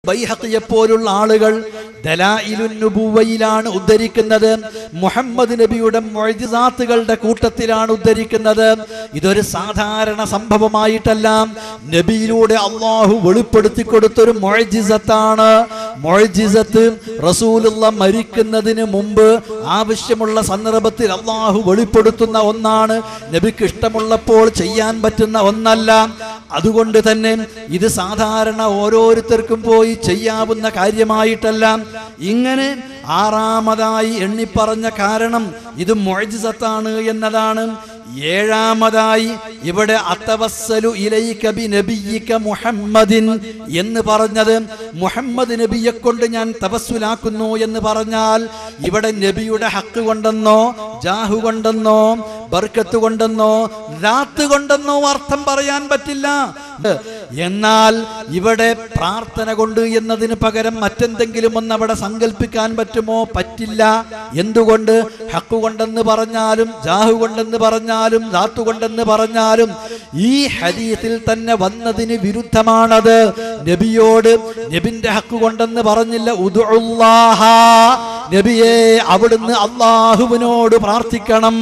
ബൈഹഖിയെ പോലുള്ള ആളുകൾ ദലായിലുൻ നുബുവയിലാണ് ഉദ്ധരിക്കുന്നത്. മുഹമ്മദ് നബിയുടെ മുഅ്ജിസാത്തുകളുടെ കൂട്ടത്തിലാണ് ഉദ്ധരിക്കുന്നത്. ഇതൊരു സാധാരണ സംഭവമായിട്ടല്ല, നബിയിലൂടെ അള്ളാഹു വെളിപ്പെടുത്തി കൊടുത്തൊരു മുഅ്ജിസത്താണ്. മുഅ്ജിസത്ത് റസൂലുള്ളാഹ് മരിക്കുന്നതിന് മുമ്പ് ആവശ്യമുള്ള സന്ദർഭത്തിൽ അള്ളാഹു വെളിപ്പെടുത്തുന്ന ഒന്നാണ്. നബിക്ക് ഇഷ്ടമുള്ളപ്പോൾ ചെയ്യാൻ പറ്റുന്ന ഒന്നല്ല. അതുകൊണ്ട് തന്നെ ഇത് സാധാരണ ഓരോരുത്തർക്കും പോയി ചെയ്യാവുന്ന കാര്യമായിട്ടല്ല. ഇങ്ങനെ ആറാമതായി എണ്ണിപ്പറഞ്ഞ കാരണം ഇത് മുഅ്ജിസത്താണ് എന്നതാണ്. ഏഴാമതായി ഇവിടെ അത്തവസ്സലു ഇലൈക ബി നബിയിക മുഹമ്മദിൻ എന്ന് പറഞ്ഞത്, മുഹമ്മദ് നബിയെ കൊണ്ട് ഞാൻ തവസ്സുലാക്കുന്നു എന്ന് പറഞ്ഞാൽ ഇവിടെ നബിയുടെ ഹക്ക് കൊണ്ടെന്നോ ജാഹു കൊണ്ടെന്നോ ബർക്കത്ത് കൊണ്ടെന്നോ ദാത്ത് കൊണ്ടെന്നോ അർത്ഥം പറയാൻ പറ്റില്ല. എന്നാൽ ഇവിടെ പ്രാർത്ഥന കൊണ്ട് എന്നതിന് പകരം മറ്റെന്തെങ്കിലും ഒന്ന് അവിടെ സങ്കല്പിക്കാൻ പറ്റുമോ? പറ്റില്ല. എന്തുകൊണ്ട്? ഹക്ക് കൊണ്ടെന്ന് പറഞ്ഞാലും ജാഹു കൊണ്ടെന്ന് പറഞ്ഞാലും ദാത്ത് കൊണ്ടെന്ന് പറഞ്ഞാലും ഈ ഹദീസിൽ തന്നെ വന്നതിന് വിരുദ്ധമാണത്. നബിയോട് നബിന്റെ ഹക്ക് കൊണ്ടെന്ന് പറഞ്ഞില്ല. ഉദ്ഉല്ലാഹ, നബിയെ അവിടുന്ന് അല്ലാഹുവിനോട് പ്രാർത്ഥിക്കണം.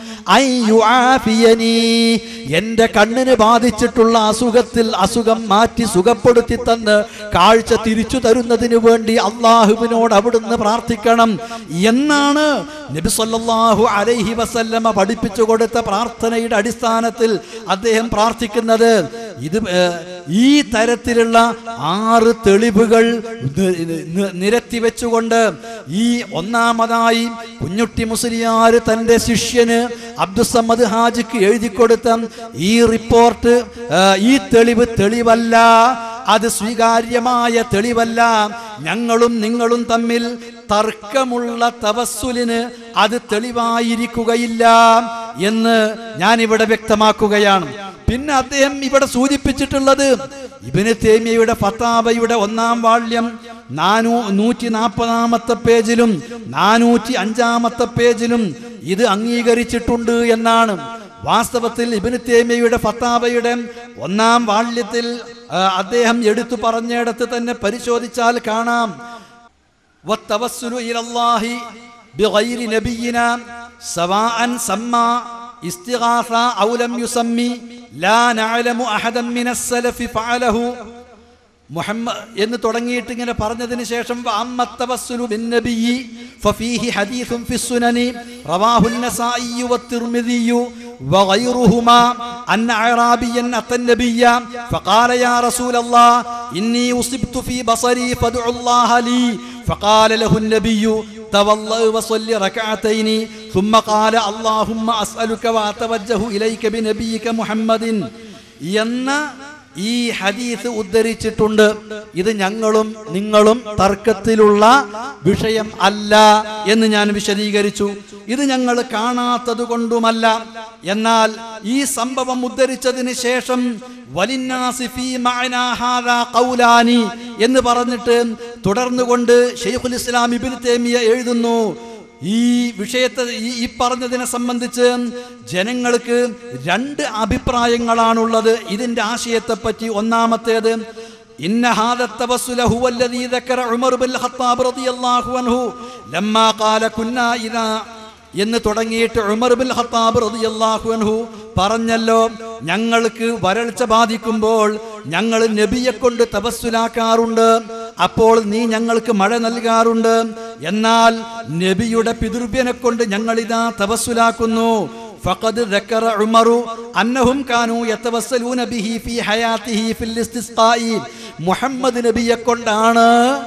എന്റെ കണ്ണിന് ബാധിച്ചിട്ടുള്ള അസുഖം മാറ്റി സുഖപ്പെടുത്തി തന്ന് കാഴ്ച തിരിച്ചു തരുന്നതിന് വേണ്ടി അള്ളാഹുവിനോട് അവിടുന്ന് പ്രാർത്ഥിക്കണം എന്നാണ് നബി സല്ലല്ലാഹു അലൈഹി വസല്ലമ പഠിപ്പിച്ചു കൊടുത്ത പ്രാർത്ഥനയുടെ അടിസ്ഥാനത്തിൽ അദ്ദേഹം പ്രാർത്ഥിക്കുന്നത്. ഇത് ഈ തരത്തിലുള്ള 6 തെളിവുകൾ നിരത്തി വെച്ചുകൊണ്ട് ഈ ഒന്നാമതായി കുഞ്ഞുട്ടി മുസ്ലിയാർ തന്റെ ശിഷ്യന് അബ്ദുസ്സമദ് ഹാജിക്ക് എഴുതി കൊടുത്ത ഈ റിപ്പോർട്ട്, ഈ തെളിവല്ല, അത് സ്വീകാര്യമായ തെളിവല്ല. ഞങ്ങളും നിങ്ങളും തമ്മിൽ തർക്കമുള്ള തവസ്സുലിന് അത് തെളിവായിരിക്കുകയില്ല എന്ന് ഞാനിവിടെ വ്യക്തമാക്കുകയാണ്. പിന്നെ അദ്ദേഹം ഇവിടെ സൂചിപ്പിച്ചിട്ടുള്ളത് ഇബ്നു തൈമിയ്യയുടെ ഫതാവയുടെ 1-ാം വാള്യം 140-ാമത്തെ പേജിലും 405-ാമത്തെ പേജിലും ഇത് അംഗീകരിച്ചിട്ടുണ്ട് എന്നാണ്. വാസ്തവത്തിൽ ഇബ്നു തൈമിയ്യയുടെ ഫതാവയുടെ 1-ാം വാള്യത്തിൽ അദ്ദേഹം എടുത്തു പറഞ്ഞിടത്ത് തന്നെ പരിശോധിച്ചാൽ കാണാം, വത്തവസ്സുലു ഇലല്ലാഹി ബിഗൈരി നബിയിനാ സവാഅൻ സമ്മാ ഇസ്തിഗാസ ഔ ലം യുസമ്മി ലാ നഅലമു അഹദൻ മിനസ് സലഫി ഫഅലഹു മുഹമ്മദ് എന്ന് തുടങ്ങിയിട്ട് ഇങ്ങനെ പറഞ്ഞതിന് ശേഷം വഅമ്മത്തവസ്സുലു ബിന്നബിയ്യി ഫഫീഹി ഹദീസുൻ ഫിസ്സുനനി റവാഹു അൻ-നസാഇ വത്തിർമിദി വഗൈറുഹുമാ അന്ന അഅറാബിയൻ അത്തന്നബിയ്യ ഫഖാല യാ റസൂലല്ലാഹ് ഇന്നി ഉസിബ്തു ഫീ ബസരി ഫദ്ഉല്ലാഹ ലീ ഫഖാല ലഹു അൻ-നബിയ്യു തവല്ല വസല്ലി റകഅതൈനി ثم قال اللهم اسالك واتوجه اليك بنبيك മുഹമ്മദിൻ എന്ന ഈ ഹദീസ് ഉദ്ധരിച്ചിട്ടുണ്ട്. ഇത് ഞങ്ങളും നിങ്ങളും തർക്കത്തിലുള്ള വിഷയം അല്ല എന്ന് ഞാൻ വിശദീകരിച്ചു. ഇത് ഞങ്ങൾ കാണാത്തത് കൊണ്ടുമല്ല. എന്നാൽ ഈ സംഭവം ഉദ്ധരിച്ചതിന് ശേഷം വലിന്നാസി ഫീ മഅനാ ഹാദാ ഖൗലാനി എന്ന് പറഞ്ഞിട്ട് തുടർന്നുകൊണ്ട് ശൈഖുൽ ഇസ്ലാം ഇബ്നു തൈമിയ്യ എഴുതുന്നു, ഈ വിഷയത്തെ ഈ പറഞ്ഞതിനെ സംബന്ധിച്ച് ജനങ്ങൾക്ക് 2 അഭിപ്രായങ്ങളാണുള്ളത് ഇതിന്റെ ആശയത്തെപ്പറ്റി. ഒന്നാമത്തേത്, ഇന്ന ഹാദാ തവസ്സുല ഹുവല്ലദീ ദക്കറ ഉമർ ബിൻ ഖത്താബ് റളിയല്ലാഹു അൻഹു ലമ്മാ ഖാല കുന്നാ ഇദാ എന്ന് തുടങ്ങിയിട്ട് ഉമർ ബിൻ ഖത്താബ് റളിയല്ലാഹു അൻഹു പറഞ്ഞല്ലോ, ഞങ്ങൾക്ക് വരൾച്ച ബാധിക്കുമ്പോൾ ഞങ്ങൾ നബിയെ കൊണ്ട് തവസ്സുലാക്കാറുണ്ട്, അപ്പോൾ നീ ഞങ്ങൾക്ക് മഴ നൽകാറുണ്ട്. എന്നാൽ നബിയുടെ പിതൃവ്യനെ കൊണ്ട് ഞങ്ങളിതാ തവസ്സുലാക്കുന്നു. ഫഖദ് ദക്കറ ഉമറു അന്നഹും കാനൂ യതവസ്സലൂന ബിഹി ഫീ ഹയാതിഹി ഫിൽ ഇസ്തിസ്ഖാഇ, മുഹമ്മദ് നബിയെ കൊണ്ടാണ്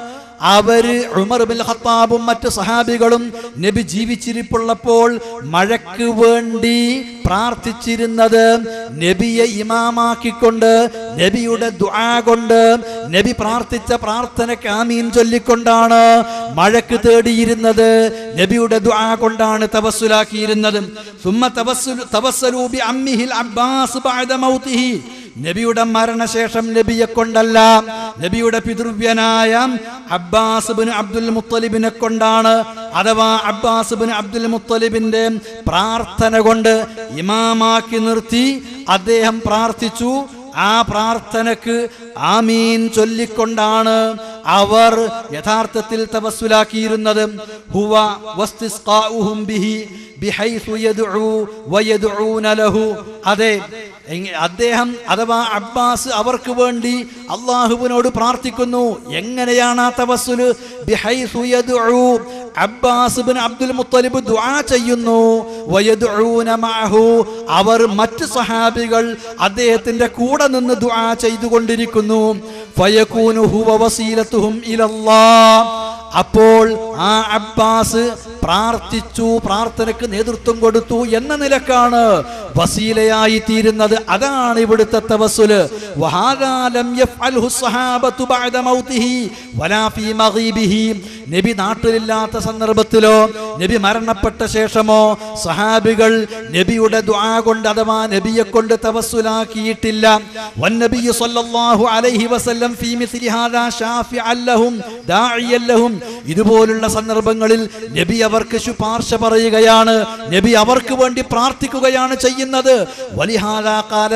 അവര് ഉമർ ബിൻ ഖത്താബും മറ്റു സഹാബികളും നബി ജീവിച്ചിരിപ്പുള്ളപ്പോൾ മഴയ്ക്ക് വേണ്ടി പ്രാർത്ഥിച്ചിരുന്നത്. നബിയെ ഇമാമാക്കിക്കൊണ്ട് നബിയുടെ ദുആ കൊണ്ട് നബി പ്രാർത്ഥിച്ച പ്രാർത്ഥനയ്ക്ക് ആമീൻ ചൊല്ലിക്കൊണ്ടാണ് മഴയ്ക്ക് തേടിയിരുന്നത്. നബിയുടെ ദുആ കൊണ്ടാണ് തവസ്സുലാക്കിയിരുന്നത്. സുമ്മ തവസ്സലൂ ബി അമ്മിഹിൽ അബ്ബാസ് ബഅദ മൗതിഹി, നബിയുടെ മരണശേഷം നബിയെ കൊണ്ടല്ല, നബിയുടെ പിതൃവ്യനായ അബ്ബാസ് ബിൻ അബ്ദുൽ മുത്തലിബിനെ കൊണ്ടാണ്. അഥവാ അബ്ബാസ് ബിൻ അബ്ദുൽ മുത്തലിബിന്റെ പ്രാർത്ഥന കൊണ്ട് ഇമാമാക്കി നിർത്തി അദ്ദേഹം പ്രാർത്ഥിച്ചു. ആ പ്രാർത്ഥനക്ക് ആമീൻ ചൊല്ലിക്കൊണ്ടാണ് അവർ യഥാർത്ഥത്തിൽ തവസ്സുലാക്കിയിരുന്നത് ഹുവ വസ്തിസ്ഖാഉഹും ബിഹി ബിഹൈസു യദ്ഉ വയദ്ഊന ലഹു. അതെ, അദ്ദേഹം അഥവാ അബ്ബാസ് അവർക്ക് വേണ്ടി അള്ളാഹുവിനോട് പ്രാർത്ഥിക്കുന്നു. എങ്ങനെയാണ് ആ തവസ്സുല്? ബിഹൈസു യദ്ഉ, അബ്ബാസ് ഇബ്നു അബ്ദുൽ മുത്തലിബ് ദുആ ചെയ്യുന്നു. വയദ്ഊന മഅഹു, അവർ മറ്റ് സഹാബികൾ അദ്ദേഹത്തിന്റെ കൂടെ നിന്ന് ദുആ ചെയ്തുകൊണ്ടിരിക്കുന്നു. ഫയകൂനു ഹുവ വസീലത്തുഹും ഇലല്ലാഹ്. അപ്പോൾ ആ അബ്ബാസ് പ്രാർത്ഥിച്ചു, പ്രാർത്ഥനയ്ക്ക് നേതൃത്വം കൊടുത്തു എന്ന നിലക്കാണ് വസീലയായി തീരുന്നത്. അതാണ് ഇവിടുത്തെ തവസ്സുല്. വഹാദാ ലം യഫ്അൽഹു സ്വഹാബത്തു ബഅദ മൗതിഹി വലാ ഫീ മഗീബിഹി. നബി നാട്ടിലില്ലാത്ത സന്ദർഭത്തിലോ നബി മരണപ്പെട്ട ശേഷമോ സഹാബികൾ നബിയുടെ ദുആ കൊണ്ട് അഥവാ നബിയെ കൊണ്ട് തവസ്സുലാക്കിയിട്ടില്ല. വന്നബിയ്യു സ്വല്ലല്ലാഹു അലൈഹി വസല്ലം ഫീ മിസ്ലി ഹാദാ ശാഫിഅൻ ലഹും ദാഇയൻ ലഹും. ഇതുപോലുള്ള സന്ദർഭങ്ങളിൽ നബി അവർക്ക് ശുപാർശ പറയുകയാണ്, നബി അവർക്ക് വേണ്ടി പ്രാർത്ഥിക്കുകയാണ് ചെയ്യുന്നത്. വലിഹാദാ ഖാല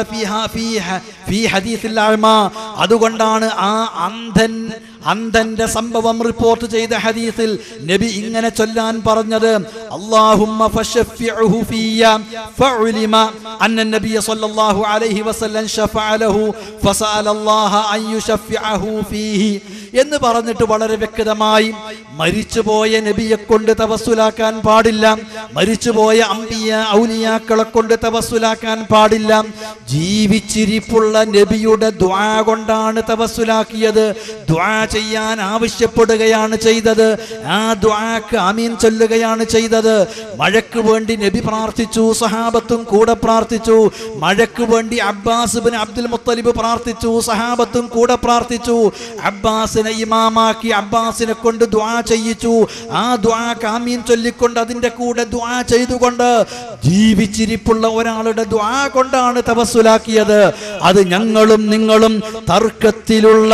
ഫീ ഹദീസിൽ അഅ്മാ. അതുകൊണ്ടാണ് ആ അന്ധന്റെ സംഭവം റിപ്പോർട്ട് ചെയ്ത ഹദീസിൽ നബി ഇങ്ങനെ ചൊല്ലാൻ പറഞ്ഞത്, അല്ലാഹുമ്മ ഫശഫിഉഹു ഫിയ ഫഉലിമ അന്ന നബിയ സ്വല്ലല്ലാഹു അലൈഹി വസല്ലം ശഫഅ ലഹു ഫസഅലല്ലാഹ അൻ യുശഫിഅഹു ഫീഹി എന്ന് പറഞ്ഞിട്ട് വളരെ വ്യക്തമായി മരിച്ചുപോയ നബിയെ കൊണ്ട് തവസ്സുലാക്കാൻ പാടില്ല, മരിച്ചുപോയ അംബിയ ഔലിയാക്കളെ കൊണ്ട് തവസ്സുലാക്കാൻ പാടില്ല. ജീവിച്ചിരിപ്പുള്ള നബിയുടെ ദുആ കൊണ്ടാണ് തവസ്സുലാക്കിയത്. ദുആ ചെയ്യാൻ ആവശ്യപ്പെടുകയാണ് ചെയ്തത്. ആ ദുആക്ക് ആമീൻ ചൊല്ലുകയാണ് ചെയ്തത്. മഴയ്ക്ക് വേണ്ടി നബി പ്രാർത്ഥിച്ചു, സഹാബത്തും കൂടെ പ്രാർത്ഥിച്ചു. മഴയ്ക്ക് വേണ്ടി അബ്ബാസ് ഇബ്നു അബ്ദുൽ മുത്തലിബ് പ്രാർത്ഥിച്ചു, സഹാബത്തും കൂടെ പ്രാർത്ഥിച്ചു. അബ്ബാസിനെ ഇമാമാക്കി അബ്ബാസിനെ കൊണ്ട് ദുആ ചെയ്യിച്ചു. ആ ദുആക്ക് ആമീൻ ചൊല്ലിക്കൊണ്ട് അതിന്റെ കൂടെ ദുആ ചെയ്തുകൊണ്ട് ജീവിച്ചിരിപ്പുള്ള ഒരാളുടെ ദുആ കൊണ്ടാണ് തവസ്സുലാക്കിയത്. അത് ഞങ്ങളും നിങ്ങളും തർക്കത്തിലുള്ള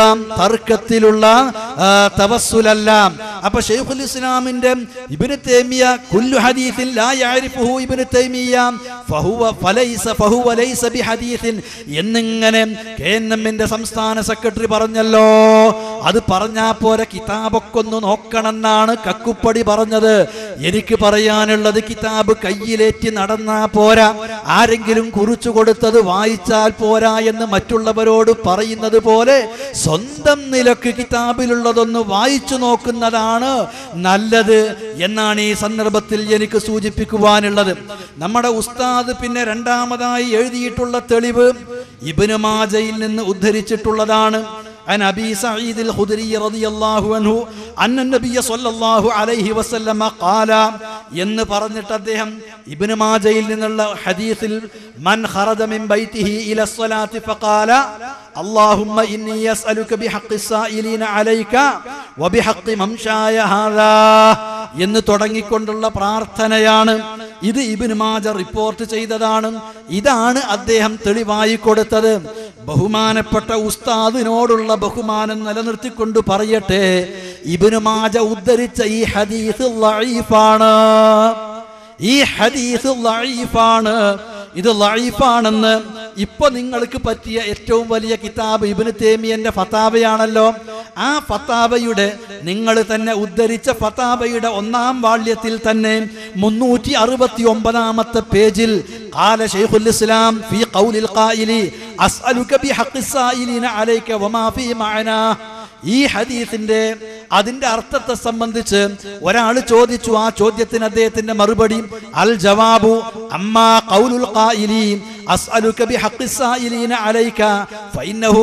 തവസ്സുലല്ല. അപ്പൊ ശൈഖുൽ ഇസ്ലാമിന്റെ ഇബ്നു തൈമിയ കുല്ലു ഹദീസിൻ ലാ യഅരിഫുഹു ഇബ്നു തൈമിയ ഫഹുവ ലൈസ ബിഹദീസിൻ എന്നിങ്ങനെ KNMന്റെ സംസ്ഥാന സെക്രട്ടറി പറഞ്ഞല്ലോ. അത് പറഞ്ഞാ പോരെ, കിതാബൊക്കെ ഒന്ന് നോക്കണമെന്നാണ് കക്കുപ്പടി പറഞ്ഞത്. എനിക്ക് പറയാനുള്ളത്, കിതാബ് കയ്യിലേറ്റി നടന്നാ പോരാ, ആരെങ്കിലും കുറിച്ചു കൊടുത്തത് വായിച്ചാൽ പോരാ എന്ന് മറ്റുള്ളവരോട് പറയുന്നത് പോലെ സ്വന്തം നിലക്ക് കിതാബിലുള്ളതൊന്ന് വായിച്ചു നോക്കുന്നതാണ് നല്ലത് എന്നാണ് ഈ സന്ദർഭത്തിൽ എനിക്ക് സൂചിപ്പിക്കുവാനുള്ളത്. നമ്മുടെ ഉസ്താദ് പിന്നെ രണ്ടാമതായി എഴുതിയിട്ടുള്ള തെളിവ് ഇബ്നു മാജയിൽ നിന്ന് ഉദ്ധരിച്ചിട്ടുള്ളതാണ്. عن أبي سعيد الخدري رضي الله عنه أن النبي صلى الله عليه وسلم قال എന്ന് പറഞ്ഞിട്ട് അദ്ദേഹം ഇബ്നു മാജയിൽ നിന്നുള്ള ഹദീസിൽ മൻ ഖറജ മിൻ ബൈതിഹി ഇല സ്വലാത്തി ഫഖാല അല്ലാഹുമ്മ ഇന്നി യസ്അലുക ബിഹഖി സായിലീന അലൈക വബിഹഖി മംശായ ഹാദാ എന്ന് തുടങ്ങിക്കൊണ്ടുള്ള പ്രാർത്ഥനയാണ്. ഇത് ഇബ്നു മാജ റിപ്പോർട്ട് ചെയ്തതാണ്. ഇതാണ് അദ്ദേഹം തെളിവായി കൊടുത്തത്. ബഹുമാനപ്പെട്ട ഉസ്താദിനോടുള്ള ബഹുമാനം നിലനിർത്തിക്കൊണ്ട് പറയട്ടെ, ഇബ്നു മാജ ഉദ്ധരിച്ച ഈ ഹദീസ് ലഈഫാണ്. ഈ ഹദീസ് ലഈഫാണ്. ഇത് ലഈഫാണെന്ന് ഇപ്പൊ നിങ്ങൾക്ക് പറ്റിയ ഏറ്റവും വലിയ കിതാബ് ഇബ്നു തൈമിയന്റെ ഫതാവയാണല്ലോ. ആ ഫതാവയുടെ നിങ്ങൾ തന്നെ ഉദ്ധരിച്ച ഫതാവയുടെ 1-ാം വാള്യത്തിൽ തന്നെ 369-ാമത്തെ പേജിൽ ഖാല ശൈഖുൽ ഇസ്ലാം ഫീ ഖൗലിൽ ഖായിലി അസ്അലുക ബിഹഖി സായിലിന അലൈക വമാ ഫീ മഅനാ. ഈ ഹദീസിന്റെ അതിന്റെ അർത്ഥത്തെ സംബന്ധിച്ച് ഒരാൾ ചോദിച്ചു. ആ ചോദ്യത്തിന് അദ്ദേഹത്തിന്റെ മറുപടി അൽ ജവാബു അമ്മാ ഖൗലുൽ ഖായിലി അസ്അലുക ബിഹഖി സായിലിന അലൈക ഫഇന്നഹു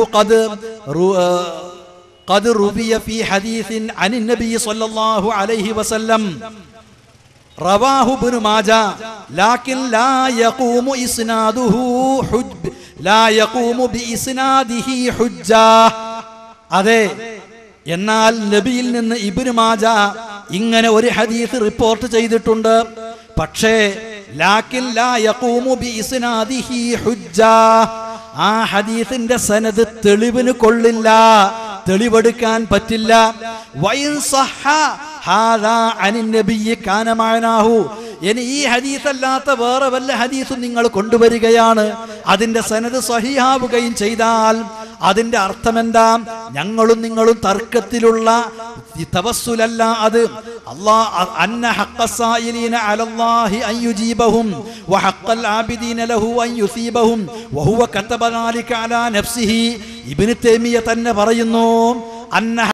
ഖദ് റുവിയ ഫീ ഹദീസിൻ അനിൻ നബി സ്വല്ലല്ലാഹു അലൈഹി വസല്ലം റവാഹു ഇബ്നു മാജ ലാകിൻ ലാ യഖൂമു ഇസ്നാദുഹു ഹുജ്ജ ലാ യഖൂമു ബിഇസ്നാദിഹി ഹുജ്ജ. അതെ, എന്നാൽ നബിയിൽ നിന്ന് ഇബ്നു മാജ ഇങ്ങനെ ഒരു ഹദീസ് റിപ്പോർട്ട് ചെയ്തിട്ടുണ്ട്. പക്ഷേ ലാകിൻ ലാ യഖൂമു ബിഇസ്നാദിഹി ഹുജ്ജ, ആ ഹദീസിന്റെ സനദ് തെളിവിന് കൊള്ളില്ല, തെളിവെടുക്കാൻ പറ്റില്ല. വഇൻ സഹ ഹാദാ അനിൻ നബിയ്യി കാന മഅനാഹു. ഇനി ഈ ഹദീസ് അല്ലാത്ത വേറെ വല്ല ഹദീസും നിങ്ങൾ കൊണ്ടുവരികയാണ്, അതിന്റെ സനദ് സഹീഹാവുകയും ചെയ്താൽ അതിന്റെ അർത്ഥം എന്താ? ഞങ്ങളും നിങ്ങളും തർക്കത്തിലുള്ള തവസ്സുലല്ല അത്. അന്ന ഹഖ്ഖസ്സായിലീന അലല്ലാഹി അൻ യുജീബഹും വഹഖൽ ആബിദീന ലഹു അൻ യുസീബഹും വഹുവ കതബ ദാലിക അലാ നഫ്സിഹി. ഇബ്നു തൈമിയ്യ തന്നെ പറയുന്നു, അന്ന